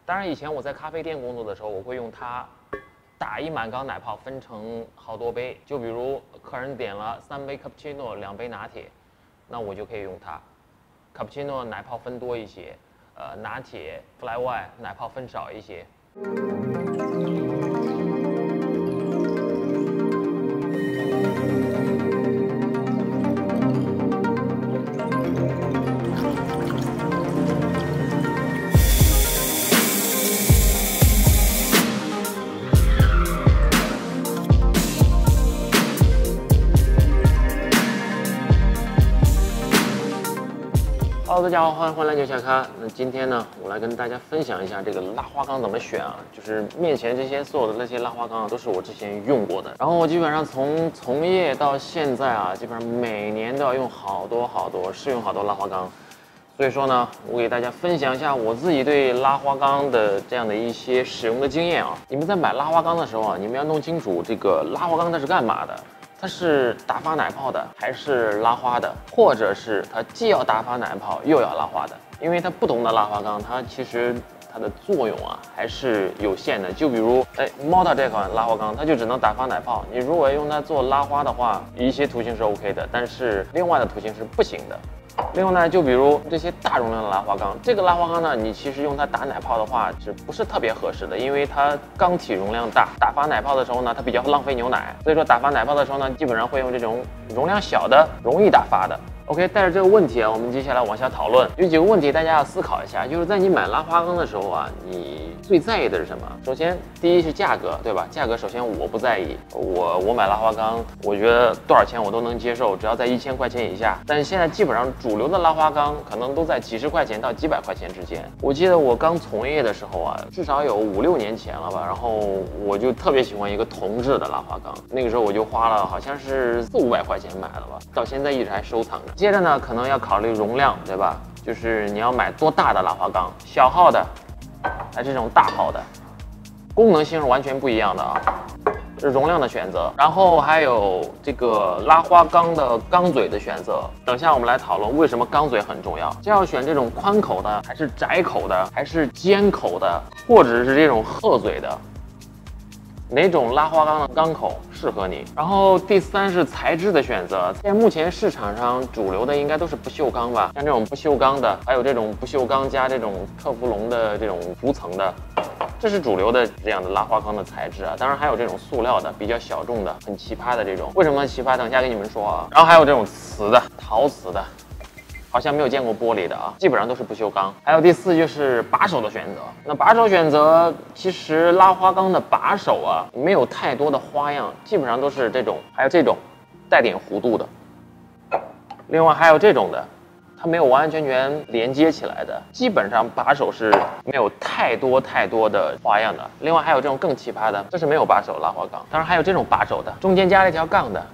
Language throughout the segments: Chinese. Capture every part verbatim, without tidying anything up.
当然，以前我在咖啡店工作的时候，我会用它打一满缸奶泡分成好多杯。就比如客人点了三杯 cappuccino， 两杯拿铁，那我就可以用它。cappuccino 奶泡分多一些，呃，拿铁 fly white 奶泡分少一些。Hello， 大家好，欢迎回来牛小咖。那今天呢，我来跟大家分享一下这个拉花缸怎么选啊。就是面前这些所有的那些拉花缸啊，都是我之前用过的。然后我基本上从从业到现在啊，基本上每年都要用好多好多，试用好多拉花缸。所以说呢，我给大家分享一下我自己对拉花缸的这样的一些使用的经验啊。你们在买拉花缸的时候啊，你们要弄清楚这个拉花缸它是干嘛的。它是打发奶泡的，还是拉花的，或者是它既要打发奶泡又要拉花的？因为它不同的拉花缸，它其实它的作用啊还是有限的。就比如，哎 ，Motta 这款拉花缸，它就只能打发奶泡。你如果用它做拉花的话，一些图形是 OK 的，但是另外的图形是不行的。另外呢，就比如这些大容量的拉花缸，这个拉花缸呢，你其实用它打奶泡的话是不是特别合适的？因为它缸体容量大，打发奶泡的时候呢，它比较浪费牛奶，所以说打发奶泡的时候呢，基本上会用这种容量小的、容易打发的。OK， 带着这个问题啊，我们接下来往下讨论。有几个问题大家要思考一下，就是在你买拉花缸的时候啊，你最在意的是什么？首先，第一是价格，对吧？价格首先我不在意，我我买拉花缸，我觉得多少钱我都能接受，只要在一千块钱以下。但是现在基本上主流的拉花缸可能都在几十块钱到几百块钱之间。我记得我刚从业的时候啊，至少有五六年前了吧，然后我就特别喜欢一个铜制的拉花缸，那个时候我就花了好像是四五百块钱买了吧，到现在一直还收藏着。接着呢，可能要考虑容量，对吧？就是你要买多大的拉花缸，小号的，还是这种大号的，功能性是完全不一样的啊，是容量的选择。然后还有这个拉花缸的缸嘴的选择。等下我们来讨论为什么缸嘴很重要。就要选这种宽口的，还是窄口的，还是尖口的，或者是这种鹤嘴的。哪种拉花缸的缸口适合你？然后第三是材质的选择。现在目前市场上主流的应该都是不锈钢吧，像这种不锈钢的，还有这种不锈钢加这种特氟龙的这种涂层的，这是主流的这样的拉花缸的材质啊。当然还有这种塑料的，比较小众的，很奇葩的这种。为什么奇葩？等下跟你们说啊。然后还有这种瓷的，陶瓷的。好像没有见过玻璃的啊，基本上都是不锈钢。还有第四就是把手的选择。那把手选择，其实拉花缸的把手啊，没有太多的花样，基本上都是这种，还有这种带点弧度的。另外还有这种的，它没有完完全全连接起来的，基本上把手是没有太多太多的花样的。另外还有这种更奇葩的，这是没有把手拉花缸。当然还有这种把手的，中间加了一条杠的。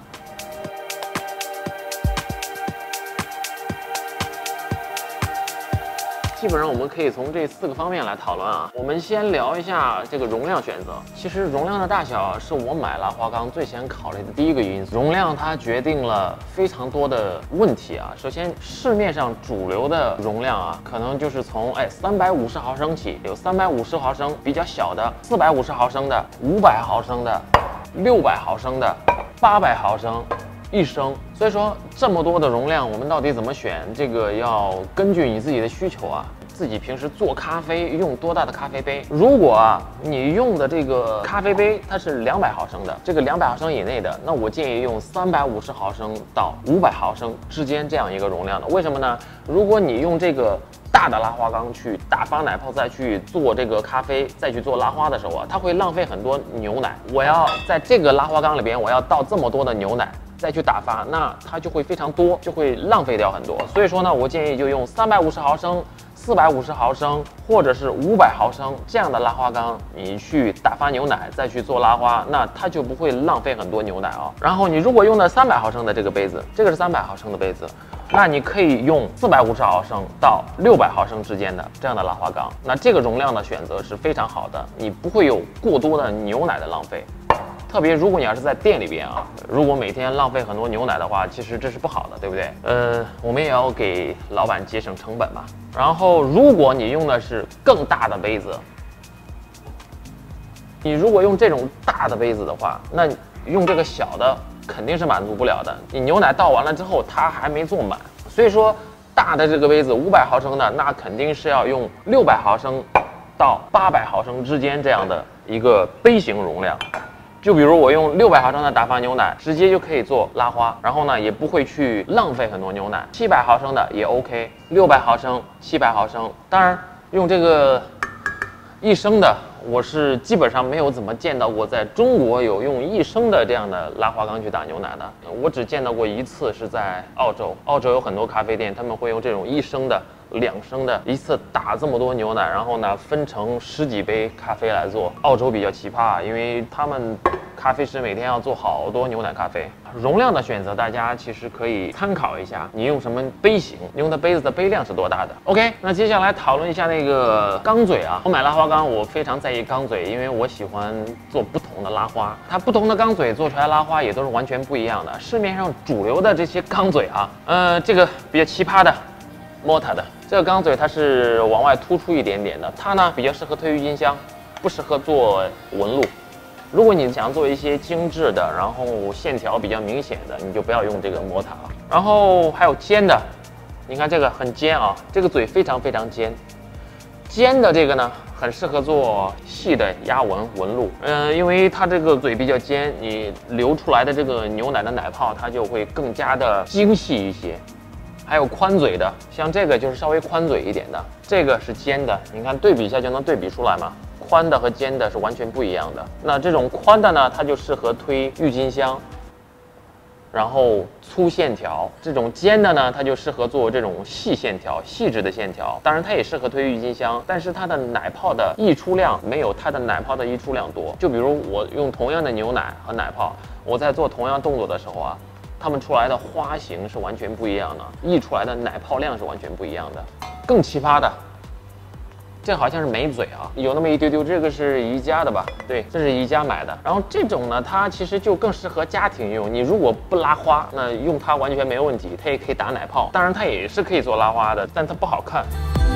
基本上我们可以从这四个方面来讨论啊。我们先聊一下这个容量选择。其实容量的大小是我买拉花缸最先考虑的第一个因素。容量它决定了非常多的问题啊。首先，市面上主流的容量啊，可能就是从哎三百五十毫升起，有三百五十毫升比较小的，四百五十毫升的，五百毫升的，六百毫升的，八百毫升。一升，所以说这么多的容量，我们到底怎么选？这个要根据你自己的需求啊，自己平时做咖啡用多大的咖啡杯？如果啊你用的这个咖啡杯它是两百毫升的，这个两百毫升以内的，那我建议用三百五十毫升到五百毫升之间这样一个容量的。为什么呢？如果你用这个大的拉花缸去打发奶泡，再去做这个咖啡，再去做拉花的时候啊，它会浪费很多牛奶。我要在这个拉花缸里边，我要倒这么多的牛奶。再去打发，那它就会非常多，就会浪费掉很多。所以说呢，我建议就用三百五十毫升、四百五十毫升或者是五百毫升这样的拉花缸，你去打发牛奶，再去做拉花，那它就不会浪费很多牛奶啊。然后你如果用的三百毫升的这个杯子，这个是三百毫升的杯子，那你可以用四百五十毫升到六百毫升之间的这样的拉花缸，那这个容量的选择是非常好的，你不会有过多的牛奶的浪费。特别如果你要是在店里边啊，如果每天浪费很多牛奶的话，其实这是不好的，对不对？呃，我们也要给老板节省成本嘛。然后，如果你用的是更大的杯子， 你如果用这种大的杯子的话，那用这个小的肯定是满足不了的。你牛奶倒完了之后，它还没做满，所以说大的这个杯子五百毫升的，那肯定是要用六百毫升到八百毫升之间这样的一个杯型容量。就比如我用六百毫升的打发牛奶，直接就可以做拉花，然后呢也不会去浪费很多牛奶。七百毫升的也 OK， 六百毫升、七百毫升，当然用这个一升的，我是基本上没有怎么见到过在中国有用一升的这样的拉花缸去打牛奶的。我只见到过一次是在澳洲，澳洲有很多咖啡店，他们会用这种一升的、两升的，一次打这么多牛奶，然后呢分成十几杯咖啡来做。澳洲比较奇葩，因为他们咖啡师每天要做好多牛奶咖啡。容量的选择大家其实可以参考一下，你用什么杯型，用的杯子的杯量是多大的。OK， 那接下来讨论一下那个缸嘴啊。我买拉花缸，我非常在意缸嘴，因为我喜欢做不同的拉花。它不同的缸嘴做出来拉花也都是完全不一样的。市面上主流的这些缸嘴啊，呃，这个比较奇葩的。Morta 的这个缸嘴它是往外突出一点点的，它呢比较适合推郁金香，不适合做纹路。如果你想做一些精致的，然后线条比较明显的，你就不要用这个Morta了。然后还有尖的，你看这个很尖啊，这个嘴非常非常尖。尖的这个呢，很适合做细的压纹纹路。嗯、呃，因为它这个嘴比较尖，你流出来的这个牛奶的奶泡，它就会更加的精细一些。还有宽嘴的，像这个就是稍微宽嘴一点的，这个是尖的，你看对比一下就能对比出来嘛。宽的和尖的是完全不一样的。那这种宽的呢，它就适合推郁金香，然后粗线条；这种尖的呢，它就适合做这种细线条、细致的线条。当然，它也适合推郁金香，但是它的奶泡的溢出量没有它的奶泡的溢出量多。就比如我用同样的牛奶和奶泡，我在做同样动作的时候啊。它们出来的花型是完全不一样的，溢出来的奶泡量是完全不一样的。更奇葩的，这好像是美嘴啊，有那么一丢丢，这个是宜家的吧？对，这是宜家买的。然后这种呢，它其实就更适合家庭用。你如果不拉花，那用它完全没问题，它也可以打奶泡。当然，它也是可以做拉花的，但它不好看。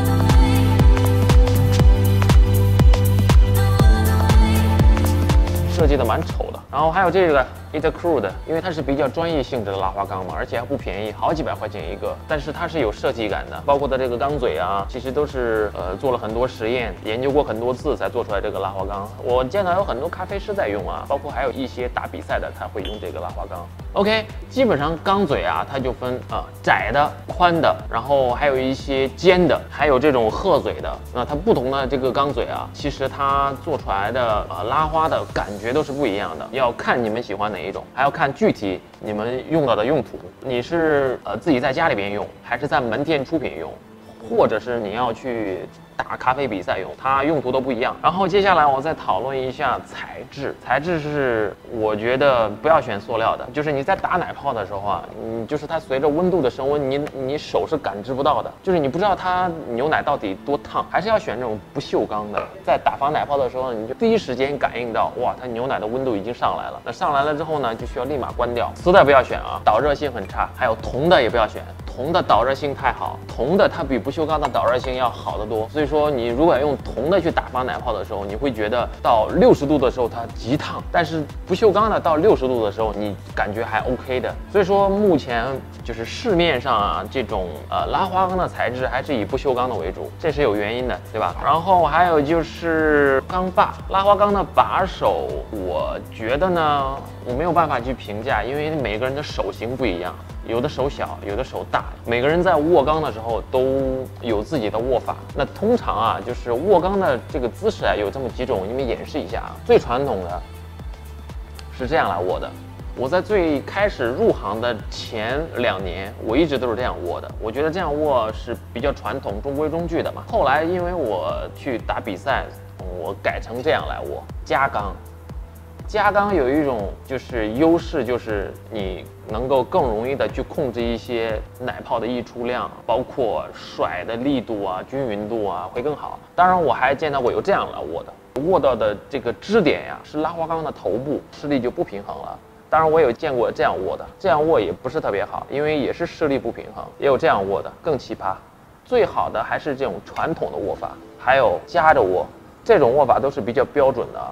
设计的蛮丑的。然后还有这个 Itacrew 的，因为它是比较专业性质的拉花缸嘛，而且还不便宜，好几百块钱一个。但是它是有设计感的，包括它这个缸嘴啊，其实都是呃做了很多实验，研究过很多次才做出来这个拉花缸。我见到有很多咖啡师在用啊，包括还有一些打比赛的，他会用这个拉花缸。OK， 基本上缸嘴啊，它就分啊、呃、窄的、宽的，然后还有一些尖的，还有这种鹤嘴的。那它不同的这个缸嘴啊，其实它做出来的呃拉花的感觉都是不一样的，要看你们喜欢哪一种，还要看具体你们用到的用途。你是呃自己在家里边用，还是在门店出品用，或者是你要去打咖啡比赛用，它用途都不一样。然后接下来我再讨论一下材质，材质是我觉得不要选塑料的，就是你在打奶泡的时候啊，你就是它随着温度的升温，你你手是感知不到的，就是你不知道它牛奶到底多烫，还是要选这种不锈钢的。在打发奶泡的时候，你就第一时间感应到，哇，它牛奶的温度已经上来了。那上来了之后呢，就需要立马关掉。磁的不要选啊，导热性很差。还有铜的也不要选，铜的导热性太好，铜的它比不锈钢的导热性要好得多。所以说你如果要用铜的去打发奶泡的时候，你会觉得到六十度的时候它极烫，但是不锈钢的到六十度的时候你感觉还 OK 的。所以说目前就是市面上啊这种呃拉花缸的材质还是以不锈钢的为主，这是有原因的，对吧？然后还有就是缸把，拉花缸的把手，我觉得呢我没有办法去评价，因为每个人的手型不一样。有的手小，有的手大，每个人在握缸的时候都有自己的握法。那通常啊，就是握缸的这个姿势啊，有这么几种，你们演示一下啊。最传统的是这样来握的。我在最开始入行的前两年，我一直都是这样握的。我觉得这样握是比较传统、中规中矩的嘛。后来因为我去打比赛，我改成这样来握，夹缸。夹缸有一种就是优势，就是你能够更容易的去控制一些奶泡的溢出量，包括甩的力度啊、均匀度啊会更好。当然，我还见到过有这样来握的，握到的这个支点呀是拉花缸的头部，施力就不平衡了。当然，我有见过这样握的，这样握也不是特别好，因为也是施力不平衡。也有这样握的，更奇葩。最好的还是这种传统的握法，还有夹着握，这种握法都是比较标准的啊。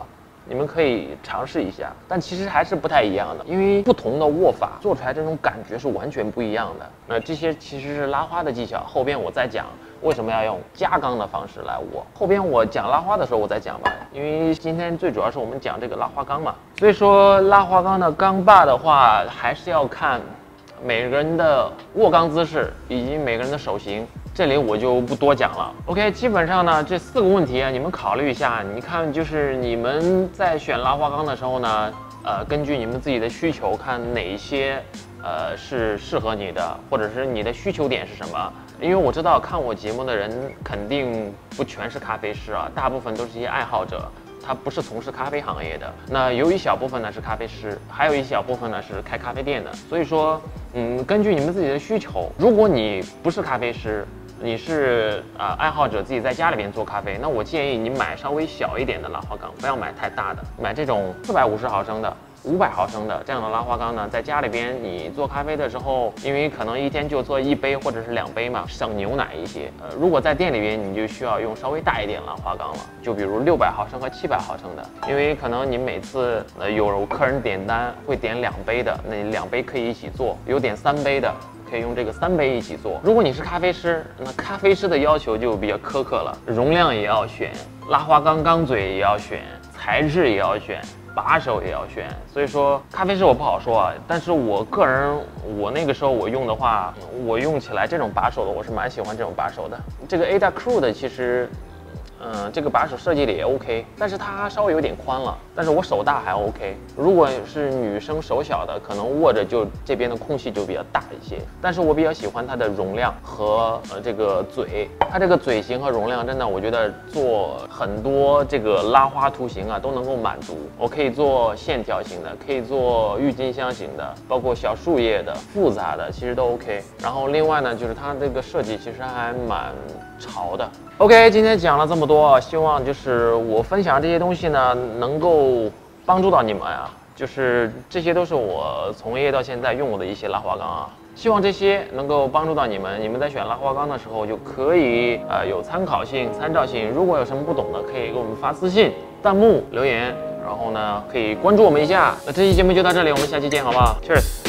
你们可以尝试一下。但其实还是不太一样的，因为不同的握法做出来这种感觉是完全不一样的。那这些其实是拉花的技巧，后边我再讲为什么要用加钢的方式来握。后边我讲拉花的时候我再讲吧，因为今天最主要是我们讲这个拉花钢嘛。所以说拉花钢的钢把的话，还是要看每个人的握钢姿势以及每个人的手型。这里我就不多讲了。OK， 基本上呢，这四个问题啊，你们考虑一下。你看，就是你们在选拉花钢的时候呢，呃，根据你们自己的需求，看哪一些呃是适合你的，或者是你的需求点是什么。因为我知道看我节目的人肯定不全是咖啡师啊，大部分都是一些爱好者。他不是从事咖啡行业的，那有一小部分呢是咖啡师，还有一小部分呢是开咖啡店的。所以说，嗯，根据你们自己的需求，如果你不是咖啡师，你是啊、呃、爱好者，自己在家里边做咖啡，那我建议你买稍微小一点的拉花缸，不要买太大的，买这种四百五十毫升的。五百毫升的这样的拉花缸呢，在家里边你做咖啡的时候，因为可能一天就做一杯或者是两杯嘛，省牛奶一些。呃，如果在店里边，你就需要用稍微大一点拉花缸了，就比如六百毫升和七百毫升的，因为可能你每次呃有客人点单会点两杯的，那两杯可以一起做；有点三杯的，可以用这个三杯一起做。如果你是咖啡师，那咖啡师的要求就比较苛刻了，容量也要选，拉花缸缸嘴也要选，材质也要选。把手也要选，所以说咖啡师我不好说啊，但是我个人，我那个时候我用的话，我用起来这种把手的，我是蛮喜欢这种把手的。这个 Adacru 的其实，嗯，这个把手设计的也 OK， 但是它稍微有点宽了，但是我手大还 OK。如果是女生手小的，可能握着就这边的空隙就比较大一些。但是我比较喜欢它的容量和呃这个嘴，它这个嘴型和容量真的，我觉得做很多这个拉花图形啊都能够满足。我可以做线条型的，可以做郁金香型的，包括小树叶的、复杂的，其实都 OK。然后另外呢，就是它这个设计其实还蛮潮的。OK， 今天讲了这么多，希望就是我分享这些东西呢，能够帮助到你们啊。就是这些都是我从业到现在用过的一些拉花缸啊，希望这些能够帮助到你们。你们在选拉花缸的时候就可以呃有参考性、参照性。如果有什么不懂的，可以给我们发私信、弹幕留言，然后呢可以关注我们一下。那这期节目就到这里，我们下期见，好不好 ？Cheers。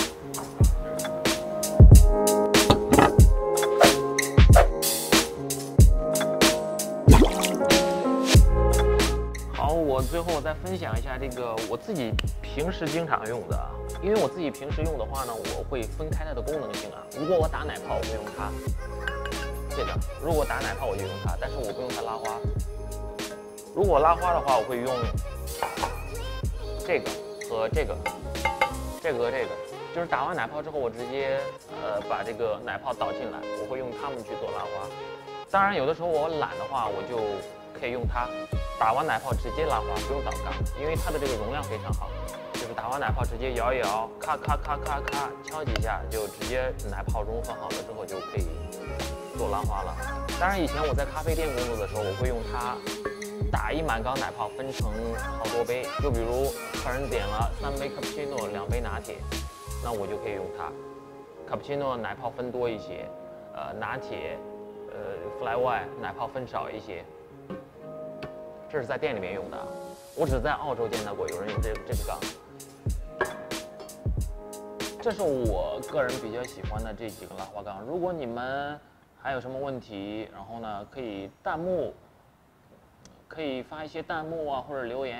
我最后再分享一下这个我自己平时经常用的，因为我自己平时用的话呢，我会分开它的功能性啊。如果我打奶泡，我会用它，这个；如果打奶泡，我就用它，但是我不用它拉花。如果拉花的话，我会用这个和这个，这个和这个，就是打完奶泡之后，我直接呃把这个奶泡倒进来，我会用它们去做拉花。当然，有的时候我懒的话，我就可以用它。打完奶泡直接拉花，不用倒缸，因为它的这个容量非常好，就是打完奶泡直接摇一摇，咔咔咔咔咔敲几下，就直接奶泡融合好了之后就可以做拉花了。当然，以前我在咖啡店工作的时候，我会用它打一满缸奶泡分成好多杯，就比如客人点了三杯 cappuccino， 两杯拿铁，那我就可以用它。cappuccino 奶泡分多一些，呃，拿铁，呃 ，fly white 奶泡分少一些。这是在店里面用的，我只在澳洲见到过有人用这个这个缸。这是我个人比较喜欢的这几个拉花缸。如果你们还有什么问题，然后呢，可以弹幕，可以发一些弹幕啊，或者留言。